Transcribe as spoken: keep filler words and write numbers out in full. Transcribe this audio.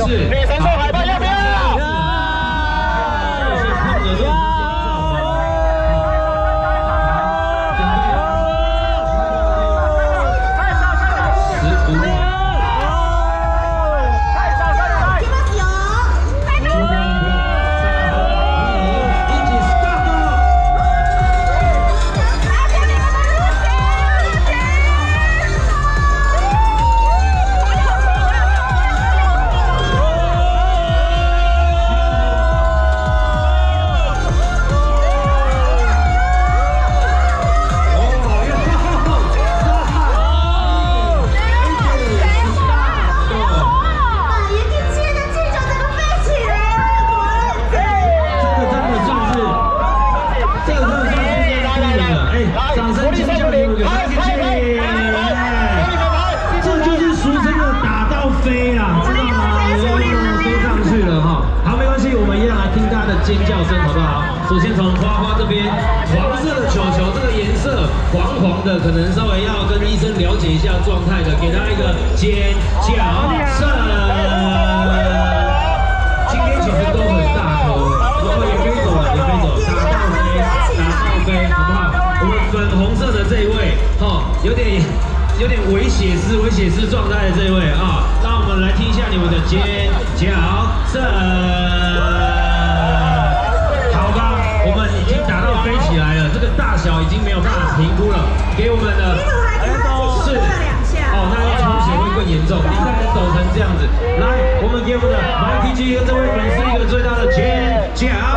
是女神兽海报要不要？ 尖叫声好不好？首先从花花这边，黄色的球球，这个颜色黄黄的，可能稍微要跟医生了解一下状态的，给他一个尖叫声。今天其实都很大颗，然后也飞走了，也飞走，打到飞，打到飞，好不好？我们粉红色的这一位，哈，有点有点微血丝、微血丝状态的这一位啊，让我们来听一下你们的尖叫声。我们已经打到飞起来了，这个大小已经没有办法评估了。给我们的是哦，那要出血会更严重。你看你抖成这样子，来，我们给我们的 M I T G 和这位粉丝一个最大的尖叫。